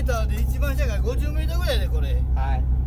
ターで一番下が50メーターぐらいでこれ。 はい。